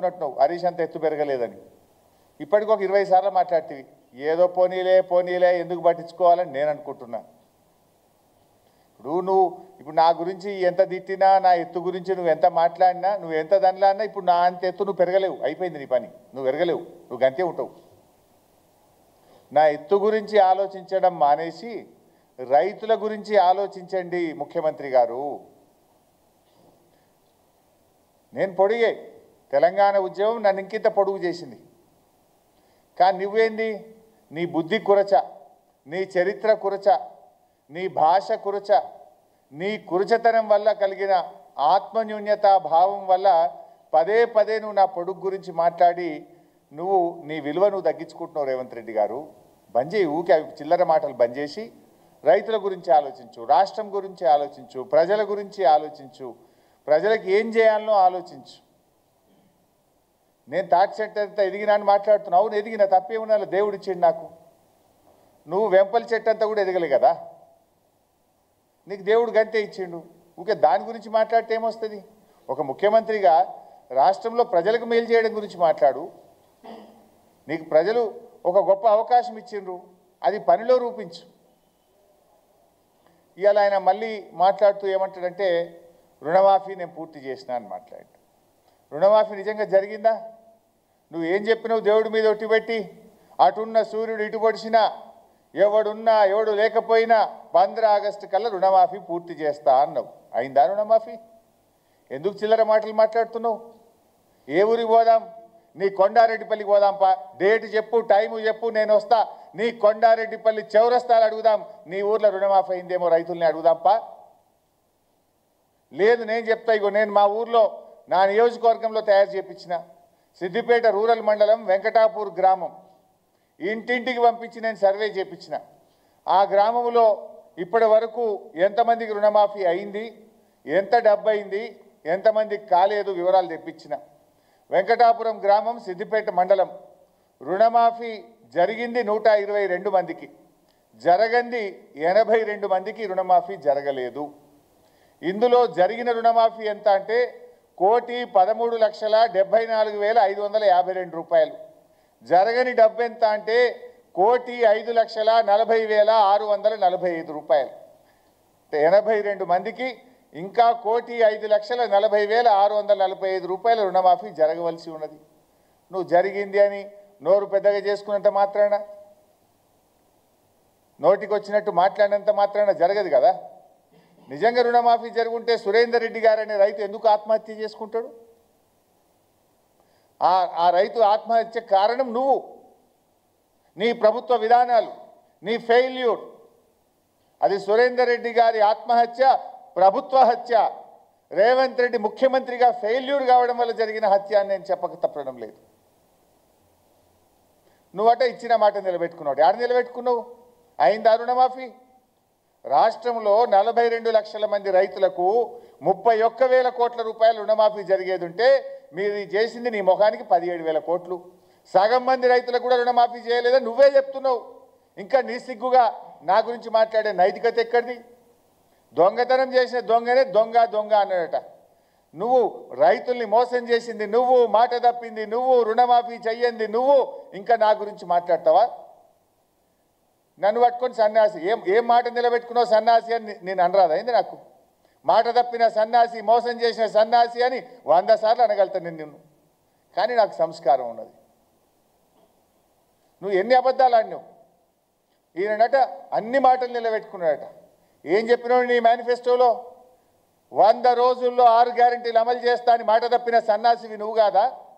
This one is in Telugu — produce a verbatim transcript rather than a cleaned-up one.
మాట్లాడుతున్నట్టు హరీష్ అంత ఎత్తు పెరగలేదని ఇప్పటికి ఒక ఇరవై సార్లు మాట్లాడుతీవి ఏదో పోనీలే పోనీలే ఎందుకు పట్టించుకోవాలని నేను అనుకుంటున్నా ఇప్పుడు నువ్వు ఇప్పుడు నా గురించి ఎంత తిట్టినా నా ఎత్తు గురించి నువ్వు ఎంత మాట్లాడినా నువ్వు ఎంత దానిలాడినా ఇప్పుడు నా అంత ఎత్తు నువ్వు పెరగలేవు అయిపోయింది నీ పని నువ్వు పెరగలేవు నువ్వు గంతే ఉంటావు నా ఎత్తు గురించి ఆలోచించడం మానేసి రైతుల గురించి ఆలోచించండి ముఖ్యమంత్రి గారు నేను పొడిగే తెలంగాణ ఉద్యమం నన్ను ఇంకింత పొడుగు చేసింది కానీ నువ్వేంది నీ బుద్ధి కురచ నీ చరిత్ర కురచ నీ భాష కురచ నీ కురచతనం వల్ల కలిగిన ఆత్మన్యూన్యత భావం వల్ల పదే పదే నువ్వు నా పొడుగు గురించి మాట్లాడి నువ్వు నీ విలువ నువ్వు తగ్గించుకుంటున్నావు రేవంత్ రెడ్డి గారు బంద్ చేయి ఊకే అవి చిల్లర మాటలు బంద్ చేసి రైతుల గురించి ఆలోచించు రాష్ట్రం గురించి ఆలోచించు ప్రజల గురించి ఆలోచించు ప్రజలకు ఏం చేయాలనో ఆలోచించు నేను తాటి చెట్టు అంతా ఎదిగినా అని మాట్లాడుతున్నావు అవును ఎదిగిన తప్పేమన్నా దేవుడు ఇచ్చాడు నాకు నువ్వు వెంపలి చెట్టు అంతా కూడా ఎదగలే కదా నీకు దేవుడు గంతే ఇచ్చిండు ఊకే దాని గురించి మాట్లాడితే ఏమొస్తుంది ఒక ముఖ్యమంత్రిగా రాష్ట్రంలో ప్రజలకు మేలు చేయడం గురించి మాట్లాడు నీకు ప్రజలు ఒక గొప్ప అవకాశం ఇచ్చిండ్రు అది పనిలో రూపించు ఇవాళ ఆయన మళ్ళీ మాట్లాడుతూ ఏమంటాడంటే రుణమాఫీ నేను పూర్తి చేసినా అని మాట్లాడు రుణమాఫీ నిజంగా జరిగిందా నువ్వు ఏం చెప్పినావు దేవుడి మీద ఒట్టి పెట్టి అటున్న సూర్యుడు ఇటు పొడిచినా ఎవడున్నా ఎవడు లేకపోయినా పంద్రా ఆగస్టు కల్లా రుణమాఫీ పూర్తి చేస్తా అన్నావు అయిందా రుణమాఫీ ఎందుకు చిల్లర మాటలు మాట్లాడుతున్నావు ఏ ఊరికి పోదాం నీ కొండారెడ్డిపల్లికి పోదాంపా డేట్ చెప్పు టైము చెప్పు నేను వస్తా నీ కొండారెడ్డిపల్లి చౌరస్తాలు అడుగుదాం నీ ఊర్లో రుణమాఫీ అయిందేమో రైతుల్ని అడుగుదాంపా లేదు నేను చెప్తా ఇగో నేను మా ఊర్లో నా నియోజకవర్గంలో తయారు చేయించిన సిద్దిపేట రూరల్ మండలం వెంకటాపూర్ గ్రామం ఇంటింటికి పంపించి నేను సర్వే చేయించిన ఆ గ్రామంలో ఇప్పటి వరకు ఎంతమందికి రుణమాఫీ అయింది ఎంత డబ్బు అయింది ఎంతమందికి కాలేదు వివరాలు తెప్పించిన వెంకటాపురం గ్రామం సిద్దిపేట మండలం రుణమాఫీ జరిగింది నూట ఇరవై రెండు మందికి జరగంది ఎనభై రెండు మందికి రుణమాఫీ జరగలేదు ఇందులో జరిగిన రుణమాఫీ ఎంత అంటే కోటి పదమూడు లక్షల డెబ్బై నాలుగు వేల ఐదు వందల యాభై రెండు రూపాయలు జరగని డబ్బు ఎంత అంటే కోటి ఐదు లక్షల నలభై వేల ఆరు వందల నలభై ఐదు రూపాయలు ఎనభై రెండు మందికి ఇంకా కోటి ఐదు లక్షల నలభై వేల ఆరు వందల నలభై ఐదు రూపాయల రుణమాఫీ జరగవలసి ఉన్నది నువ్వు జరిగింది అని నోరు పెద్దగా చేసుకున్నంత మాత్రాన నోటికి వచ్చినట్టు మాట్లాడినంత మాత్రాన జరగదు కదా నిజంగా రుణమాఫీ జరుగుంటే సురేందర్ రెడ్డి గారు అనే రైతు ఎందుకు ఆత్మహత్య చేసుకుంటాడు ఆ ఆ రైతు ఆత్మహత్య కారణం నువ్వు నీ ప్రభుత్వ విధానాలు నీ ఫెయిల్యూర్ అది సురేందర్ రెడ్డి గారి ఆత్మహత్య ప్రభుత్వ హత్య రేవంత్ రెడ్డి ముఖ్యమంత్రిగా ఫెయిల్యూర్ కావడం వల్ల జరిగిన హత్య అని నేను చెప్పక తప్పడం లేదు నువ్వట ఇచ్చిన మాట నిలబెట్టుకున్నావు ఆడ నిలబెట్టుకున్నావు అయిందా రుణమాఫీ రాష్ట్రంలో నలభై రెండు లక్షల మంది రైతులకు ముప్పై ఒక్క వేల కోట్ల రూపాయల రుణమాఫీ జరిగేది ఉంటే మీరు చేసింది నీ ముఖానికి పదిహేడు వేల కోట్లు సగం మంది రైతులకు కూడా రుణమాఫీ చేయలేదని నువ్వే చెప్తున్నావు ఇంకా నీ సిగ్గుగా నా గురించి మాట్లాడే నైతికత ఎక్కడిది దొంగతనం చేసిన దొంగనే దొంగ దొంగ అన్నాడట నువ్వు రైతుల్ని మోసం చేసింది నువ్వు మాట తప్పింది నువ్వు రుణమాఫీ చెయ్యంది నువ్వు ఇంకా నా గురించి మాట్లాడతావా నన్ను పట్టుకొని సన్యాసి ఏం ఏం మాట నిలబెట్టుకున్నావు సన్యాసి అని నేను అనరాదైంది నాకు మాట తప్పిన సన్యాసి మోసం చేసిన సన్యాసి అని వంద సార్లు అనగలుగుతాను నేను నిన్ను కానీ నాకు సంస్కారం ఉన్నది నువ్వు ఎన్ని అబద్ధాలు ఆడినావు ఈయనట అన్ని మాటలు నిలబెట్టుకున్నాడట ఏం చెప్పినావు నీ మేనిఫెస్టోలో వంద రోజుల్లో ఆరు గ్యారెంటీలు అమలు చేస్తా అని మాట తప్పిన సన్యాసివి నువ్వు కాదా